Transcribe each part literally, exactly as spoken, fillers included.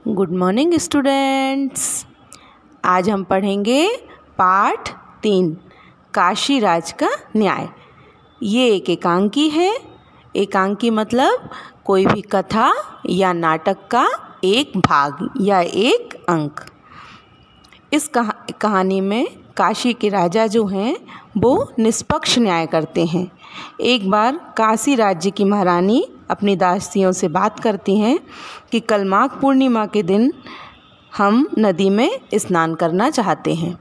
Good morning students. आज हम पढ़ेंगे पाठ तीन, काशी राज का न्याय। ये एक एकांकी है। एकांकी मतलब कोई भी कथा या नाटक का एक भाग या एक अंक। इस कहा कहानी में काशी के राजा जो हैं वो निष्पक्ष न्याय करते हैं। एक बार काशी राज्य की महारानी अपनी दासियों से बात करती हैं कि कल माघ पूर्णिमा के दिन हम नदी में स्नान करना चाहते हैं,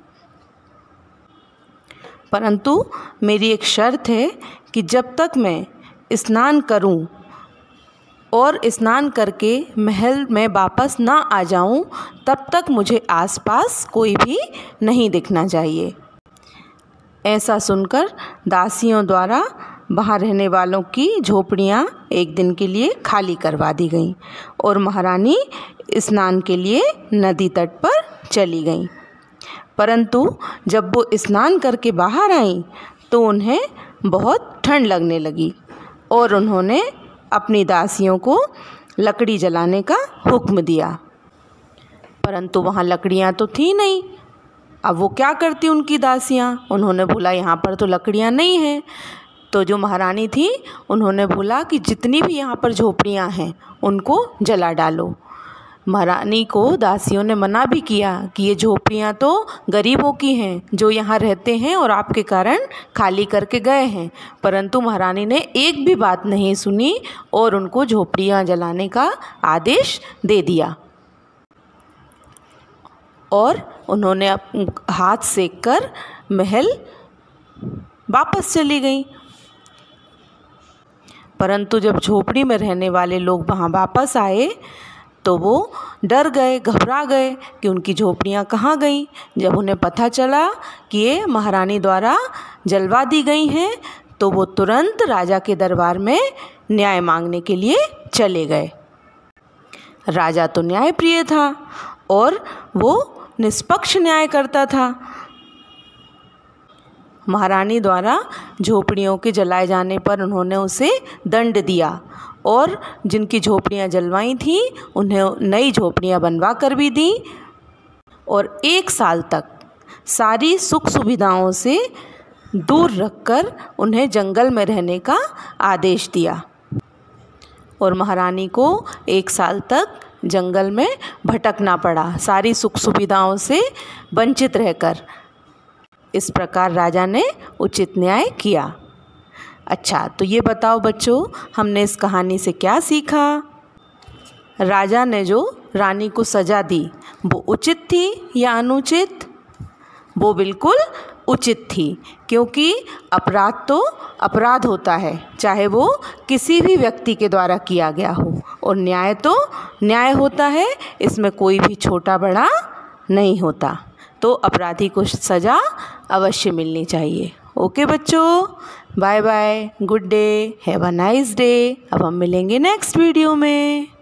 परंतु मेरी एक शर्त है कि जब तक मैं स्नान करूं और स्नान करके महल में वापस ना आ जाऊं, तब तक मुझे आसपास कोई भी नहीं दिखना चाहिए। ऐसा सुनकर दासियों द्वारा वहाँ रहने वालों की झोपड़ियाँ एक दिन के लिए खाली करवा दी गईं और महारानी स्नान के लिए नदी तट पर चली गईं। परंतु जब वो स्नान करके बाहर आईं तो उन्हें बहुत ठंड लगने लगी और उन्होंने अपनी दासियों को लकड़ी जलाने का हुक्म दिया। परंतु वहाँ लकड़ियाँ तो थी नहीं। अब वो क्या करती उनकी दासियाँ? उन्होंने बोला यहाँ पर तो लकड़ियाँ नहीं हैं। तो जो महारानी थी उन्होंने बोला कि जितनी भी यहाँ पर झोपड़ियाँ हैं उनको जला डालो। महारानी को दासियों ने मना भी किया कि ये झोपड़ियाँ तो गरीबों की हैं जो यहाँ रहते हैं और आपके कारण खाली करके गए हैं, परंतु महारानी ने एक भी बात नहीं सुनी और उनको झोपड़ियाँ जलाने का आदेश दे दिया और उन्होंने हाथ सेक कर महल वापस चली गई। परंतु जब झोपड़ी में रहने वाले लोग वहाँ वापस आए तो वो डर गए, घबरा गए कि उनकी झोपड़ियाँ कहाँ गईं। जब उन्हें पता चला कि ये महारानी द्वारा जलवा दी गई हैं तो वो तुरंत राजा के दरबार में न्याय मांगने के लिए चले गए। राजा तो न्यायप्रिय था और वो निष्पक्ष न्याय करता था। महारानी द्वारा झोपड़ियों के जलाए जाने पर उन्होंने उसे दंड दिया और जिनकी झोपड़ियाँ जलवाई थीं उन्हें नई झोपड़ियाँ बनवा कर भी दी और एक साल तक सारी सुख सुविधाओं से दूर रखकर उन्हें जंगल में रहने का आदेश दिया और महारानी को एक साल तक जंगल में भटकना पड़ा, सारी सुख सुविधाओं से वंचित रहकर। इस प्रकार राजा ने उचित न्याय किया। अच्छा, तो ये बताओ बच्चों, हमने इस कहानी से क्या सीखा? राजा ने जो रानी को सज़ा दी वो उचित थी या अनुचित? वो बिल्कुल उचित थी, क्योंकि अपराध तो अपराध होता है, चाहे वो किसी भी व्यक्ति के द्वारा किया गया हो, और न्याय तो न्याय होता है, इसमें कोई भी छोटा बड़ा नहीं होता। तो अपराधी को सज़ा अवश्य मिलनी चाहिए। ओके बच्चों, bye bye, good day, have a nice day. अब हम मिलेंगे नेक्स्ट वीडियो में।